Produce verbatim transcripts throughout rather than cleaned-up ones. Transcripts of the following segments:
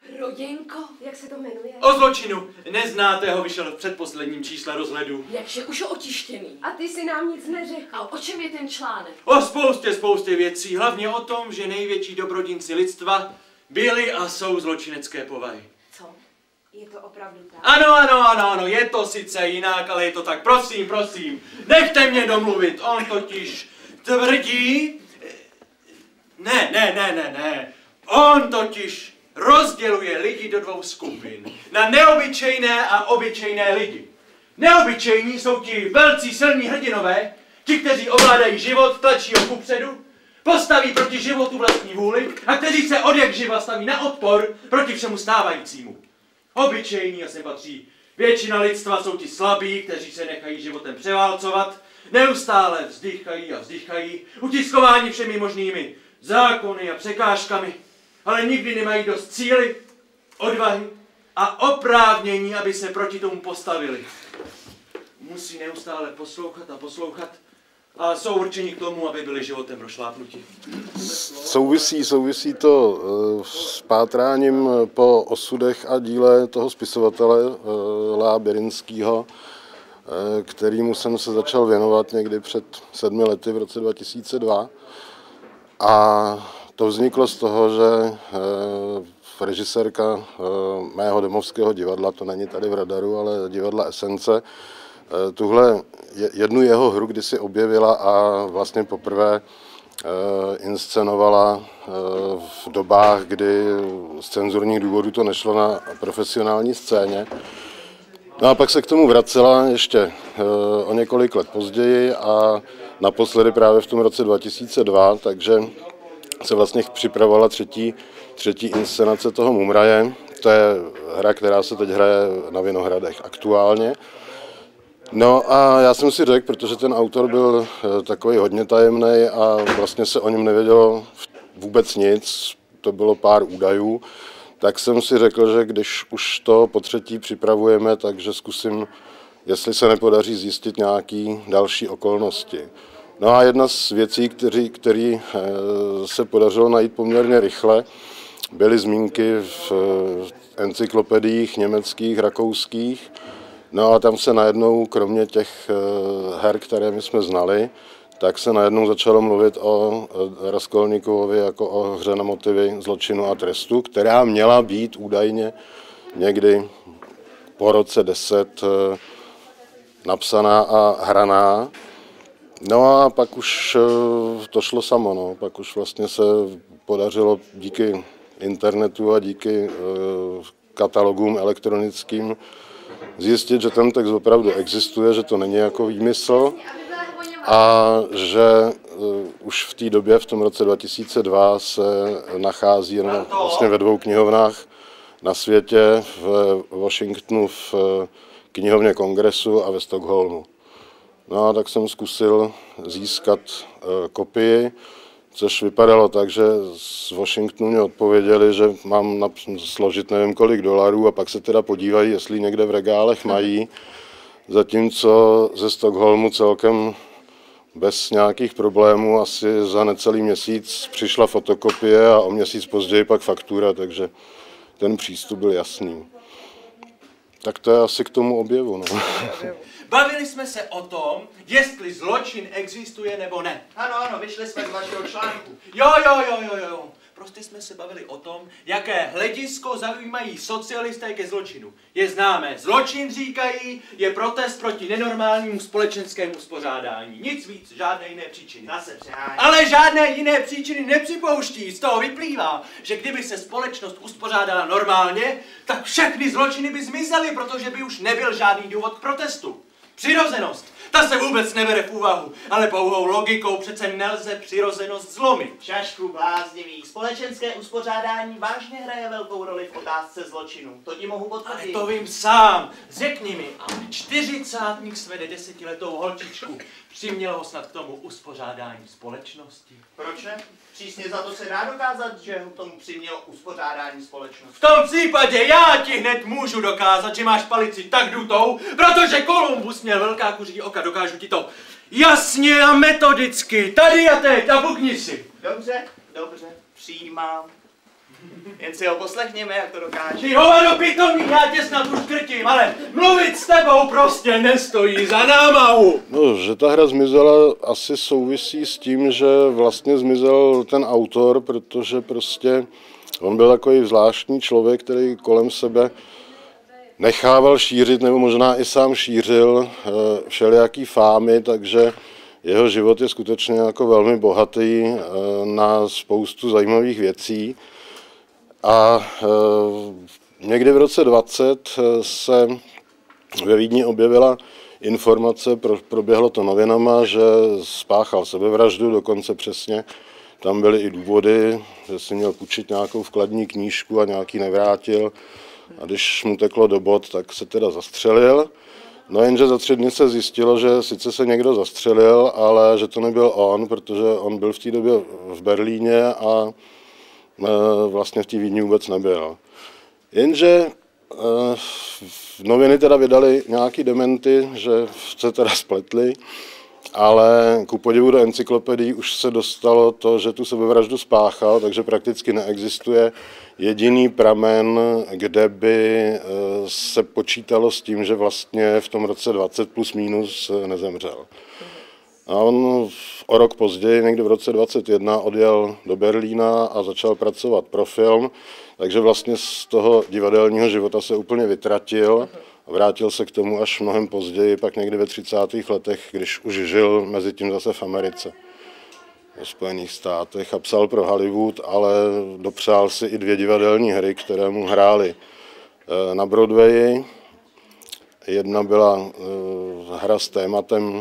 Rodinko? Jak se to jmenuje? O zločinu. Neznáte ho, vyšel v předposledním čísle rozhledu. Jakže už je otištěný. A ty si nám nic neřekl. A o čem je ten článek? O spoustě, spoustě věcí. Hlavně o tom, že největší dobrodinci lidstva byli a jsou zločinecké povahy. Co? Je to opravdu tak? Ano, ano, ano, ano, je to sice jinak, ale je to tak. Prosím, prosím, nechte mě domluvit. On totiž tvrdí... Ne, ne, ne, ne, ne. On totiž rozděluje lidi do dvou skupin. Na neobyčejné a obyčejné lidi. Neobyčejní jsou ti velcí silní hrdinové, ti, kteří ovládají život, tlačí ho kupředu, postaví proti životu vlastní vůli a kteří se odjak živa staví na odpor proti všemu stávajícímu. Obyčejní a sem patří většina lidstva jsou ti slabí, kteří se nechají životem převálcovat, neustále vzdychají a vzdychají, utiskováni všemi možnými zákony a překážkami, ale nikdy nemají dost síly, odvahy a oprávnění, aby se proti tomu postavili. Musí neustále poslouchat a poslouchat a jsou určeni k tomu, aby byli životem rozšlápnuti. Souvisí, souvisí to uh, s pátráním po osudech a díle toho spisovatele uh, Lea Běrinského, uh, kterýmu jsem se začal věnovat někdy před sedmi lety v roce dva tisíce dva. A to vzniklo z toho, že uh, režisérka uh, mého domovského divadla, to není tady v Radaru, ale divadla Esence, tuhle jednu jeho hru kdysi objevila a vlastně poprvé inscenovala v dobách, kdy z cenzurních důvodů to nešlo na profesionální scéně. No a pak se k tomu vracela ještě o několik let později a naposledy právě v tom roce dva tisíce dva, takže se vlastně připravovala třetí, třetí inscenace toho Mumraje. To je hra, která se teď hraje na Vinohradech aktuálně. No a já jsem si řekl, protože ten autor byl takový hodně tajemný a vlastně se o něm nevědělo vůbec nic, to bylo pár údajů, tak jsem si řekl, že když už to po třetí připravujeme, takže zkusím, jestli se nepodaří zjistit nějaké další okolnosti. No a jedna z věcí, který, který se podařilo najít poměrně rychle, byly zmínky v encyklopediích německých, rakouských. No a tam se najednou, kromě těch her, které my jsme znali, tak se najednou začalo mluvit o Raskolnikovovi jako o hře na motivy zločinu a trestu, která měla být údajně někdy po roce deset napsaná a hraná. No a pak už to šlo samo, no. Pak už vlastně se podařilo díky internetu a díky katalogům elektronickým zjistit, že ten text opravdu existuje, že to není jako výmysl a že uh, už v té době, v tom roce dva tisíce dva, se nachází jen vlastně ve dvou knihovnách na světě, v Washingtonu v knihovně Kongresu a ve Stockholmu. No a tak jsem zkusil získat uh, kopii, což vypadalo tak, že z Washingtonu mě odpověděli, že mám složit nevím kolik dolarů a pak se teda podívají, jestli někde v regálech mají. Zatímco ze Stockholmu celkem bez nějakých problémů asi za necelý měsíc přišla fotokopie a o měsíc později pak faktura, takže ten přístup byl jasný. Tak to je asi k tomu objevu. No. Bavili jsme se o tom, jestli zločin existuje nebo ne. Ano, ano, vyšli jsme z vašeho článku. Jo, jo, jo, jo, jo. Prostě jsme se bavili o tom, jaké hledisko zaujímají socialisté ke zločinu. Je známé, zločin říkají, je protest proti nenormálnímu společenskému uspořádání. Nic víc, žádné jiné příčiny. Zase přehání. Ale žádné jiné příčiny nepřipouští. Z toho vyplývá, že kdyby se společnost uspořádala normálně, tak všechny zločiny by zmizely, protože by už nebyl žádný důvod k protestu. Přirozenost, ta se vůbec nebere v úvahu, ale pouhou logikou přece nelze přirozenost zlomit. Šašku bláznivý, společenské uspořádání vážně hraje velkou roli v otázce zločinu. To ti mohu potvrdit. Ale to vím sám. Řekni mi, čtyřicátník svede desetiletou holčičku přiměl ho snad k tomu uspořádání společnosti? Proč ne? Přísně za to se dá dokázat, že ho k tomu přimělo uspořádání společnosti. V tom případě já ti hned můžu dokázat, že máš palici tak dutou, protože Kolumbus měl velká kuří oka, dokážu ti to jasně a metodicky, tady a teď, a bukni si. Dobře, dobře, přijímám. Jen si ho poslechněme, jak to dokáže. Ty hovado pitomí, já tě snad už krtím, ale mluvit s tebou prostě nestojí za námahu. No, že ta hra zmizela, asi souvisí s tím, že vlastně zmizel ten autor, protože prostě on byl takový zvláštní člověk, který kolem sebe nechával šířit, nebo možná i sám šířil všelijaký fámy, takže jeho život je skutečně jako velmi bohatý na spoustu zajímavých věcí. A někdy v roce dvacet se ve Vídni objevila informace, proběhlo to novinama, že spáchal sebevraždu, dokonce přesně. Tam byly i důvody, že si měl půjčit nějakou vkladní knížku a nějaký nevrátil. A když mu teklo do bod, tak se teda zastřelil. No jenže za tři dny se zjistilo, že sice se někdo zastřelil, ale že to nebyl on, protože on byl v té době v Berlíně a vlastně v té Vídni vůbec nebyl. Jenže noviny teda vydali nějaký dementy, že se teda spletli, ale ku podivu do encyklopedií už se dostalo to, že tu sebevraždu spáchal, takže prakticky neexistuje jediný pramen, kde by se počítalo s tím, že vlastně v tom roce dvacet plus minus nezemřel. A on o rok později, někdy v roce dvacet jedna, odjel do Berlína a začal pracovat pro film, takže vlastně z toho divadelního života se úplně vytratil a vrátil se k tomu až mnohem později, pak někdy ve třicátých letech, když už žil mezi tím zase v Americe, ve Spojených státech a psal pro Hollywood, ale dopřál si i dvě divadelní hry, které mu hrály na Broadwayi. Jedna byla hra s tématem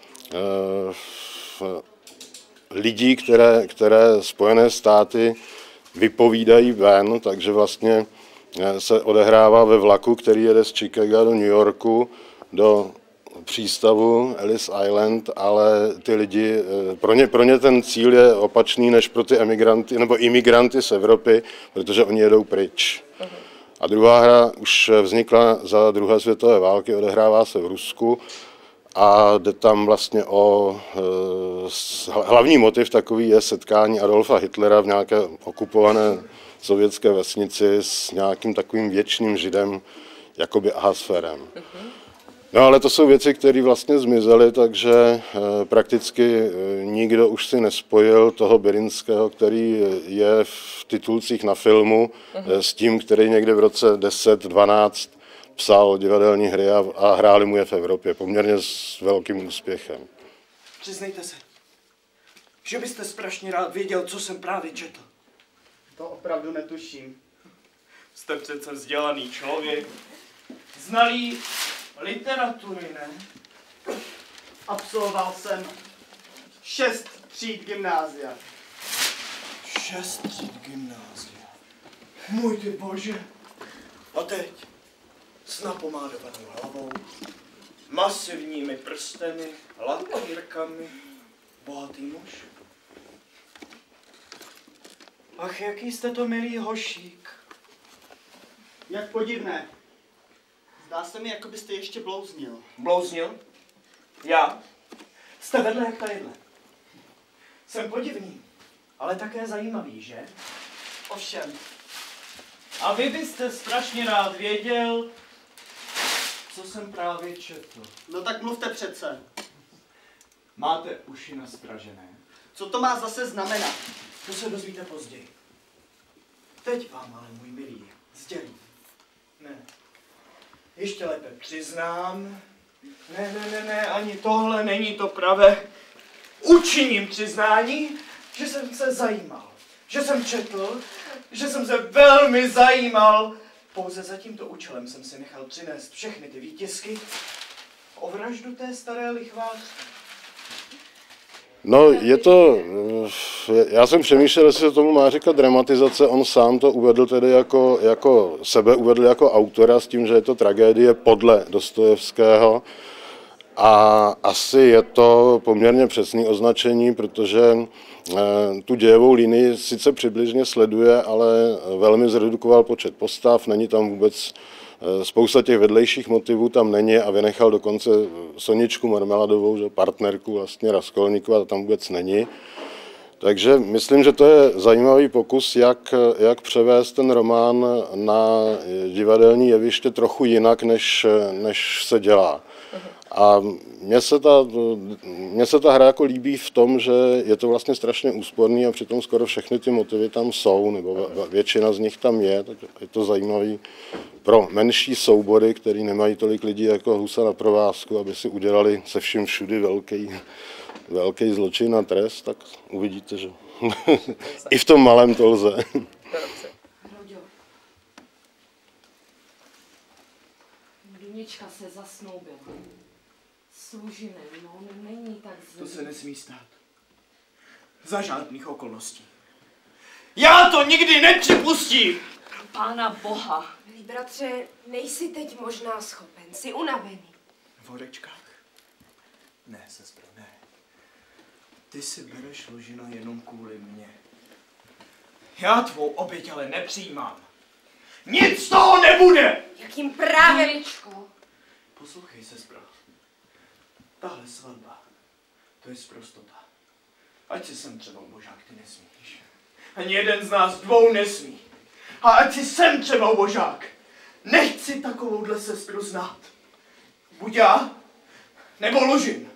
lidí, které, které Spojené státy vypovídají ven, takže vlastně se odehrává ve vlaku, který jede z Chicaga do New Yorku, do přístavu Ellis Island, ale ty lidi, pro ně, pro ně ten cíl je opačný než pro ty emigranty nebo imigranty z Evropy, protože oni jedou pryč. A druhá hra už vznikla za druhé světové války, odehrává se v Rusku a jde tam vlastně o hlavní motiv takový je setkání Adolfa Hitlera v nějaké okupované sovětské vesnici s nějakým takovým věčným židem, jakoby Ahasferem. No ale to jsou věci, které vlastně zmizely, takže prakticky nikdo už si nespojil toho Běrynského, který je v titulcích na filmu, s tím, který někde v roce deset dvanáct psal divadelní hry a, a hráli mu je v Evropě, poměrně s velkým úspěchem. Přiznejte se, že byste strašně rád věděl, co jsem právě četl. To opravdu netuším. Jste přece vzdělaný člověk. Znalý literatury, ne? Absolvoval jsem šest tříd gymnázia. Šest tříd gymnázia. Můj ty bože. A teď s napomádovanou hlavou, masivními prsteny, lakírkami, bohatý muž. Ach, jaký jste to milý hošík. Jak podivné. Zdá se mi, jako byste ještě blouznil. Blouznil? Já? Jste vedle jak tadyhle. Jsem podivný, ale také zajímavý, že? Ovšem. A vy byste strašně rád věděl, co jsem právě četl. No tak mluvte přece. Máte uši nastražené? Co to má zase znamenat? To se dozvíte později. Teď vám ale, můj milý, sdělím. Ne. Ještě lépe přiznám. Ne, ne, ne, ne, ani tohle není to pravé. Učiním přiznání, že jsem se zajímal. Že jsem četl, že jsem se velmi zajímal. Pouze za tímto účelem jsem si nechal přinést všechny ty výtisky o vraždu té staré lichvářky. No, je to, já jsem přemýšlel, jestli se tomu má říkat dramatizace, on sám to uvedl tedy jako, jako sebe uvedl jako autora s tím, že je to tragédie podle Dostojevského a asi je to poměrně přesné označení, protože tu dějovou linii sice přibližně sleduje, ale velmi zredukoval počet postav, není tam vůbec spousta těch vedlejších motivů tam není a vynechal dokonce Soničku Marmeladovou, že partnerku vlastně Raskolníkova, tam vůbec není. Takže myslím, že to je zajímavý pokus, jak, jak převést ten román na divadelní jeviště trochu jinak, než, než se dělá. A mně se, ta, mně se ta hra jako líbí v tom, že je to vlastně strašně úsporný a přitom skoro všechny ty motivy tam jsou, nebo většina z nich tam je, tak je to zajímavý pro menší soubory, který nemají tolik lidí jako Husa na provázku, aby si udělali se vším všudy velký, velký zločin a trest, tak uvidíte, že i v tom malém to lze. Hroďo. Dunička se zasnoubila. S Lužinem, no on není tak zlý. To se nesmí stát. Za žádných okolností. Já to nikdy nepřipustím! Pána Boha. Milý bratře, nejsi teď možná schopen, jsi unavený. V horečkách? Ne, sestro, ne. Ty si bereš Lužina jenom kvůli mně. Já tvou oběť ale nepřijímám. Nic z toho nebude! Jakým právem? Duničko. Poslouchej, sestro. Tahle svatba, to je sprostota. Ať si sem třeba božák, ty nesmíš. Ani jeden z nás dvou nesmí. A ať si sem třeba božák. Nechci takovouhle sestru znát. Buď já, nebo Lužin.